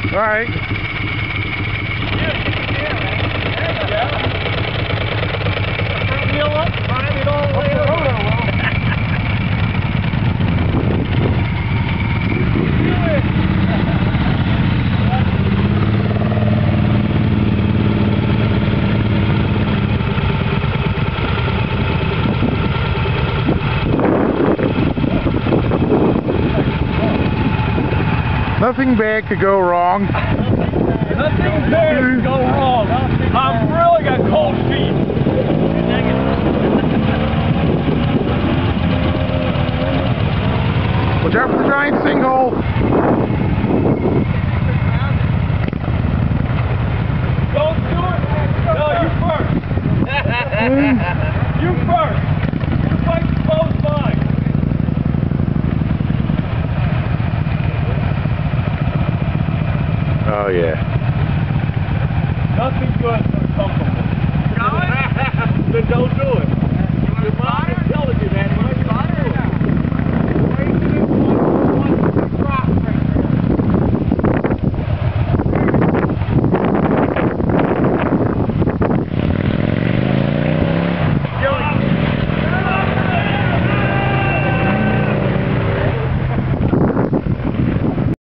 All right. Wheel up, ride it all the way over. Nothing bad could go wrong. Nothing bad could go wrong. I've really got cold feet. Watch out for the giant sinkhole. Don't do it. No, you first. You first. You fight both mine. Oh yeah. Nothing good but comfortable. Then don't do it. Your mind